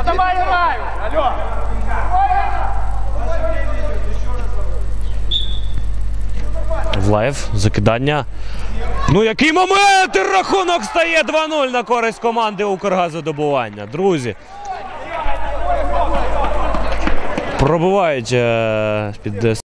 давай, граю! Алло! Влаєв, закидання. Ну який момент! Рахунок стає 2-0 на користь команди Укргазодобування. Друзі. Пробивають під